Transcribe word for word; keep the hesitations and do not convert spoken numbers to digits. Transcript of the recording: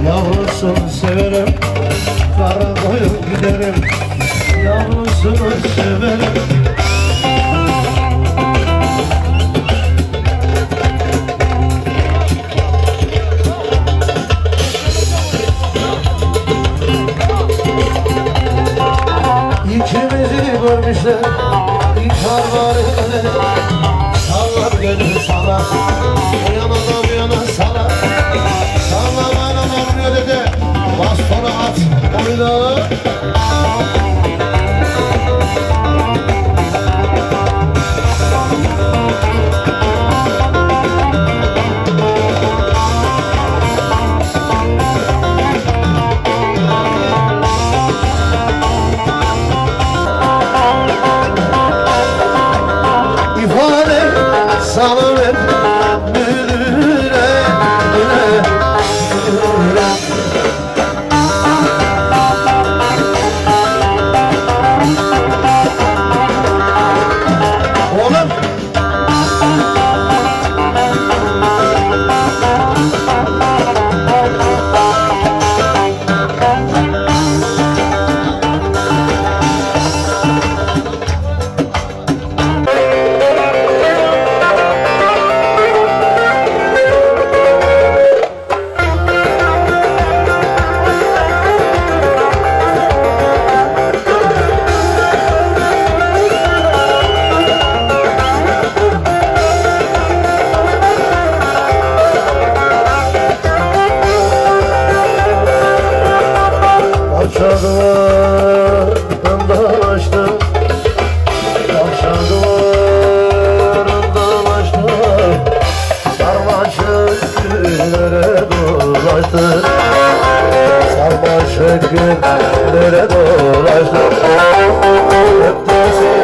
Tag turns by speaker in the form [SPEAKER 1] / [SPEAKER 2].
[SPEAKER 1] Yavrusunu severim, kara koyup giderim. Yavrusunu severim. İkimizi görmüşler, İnkar var öyle. Sallar gönül sana, o yana da bu yana sana. Sallar bana olmuyor dede, bastonu at oyna. Salıver müdüre, müdüre, müdüre. Oğlum Akşamlarından dolaştım, akşam duvarından dolaştım, sarmaşık günlere dolaştım, sarmaşık günlere dolaştım. Hep de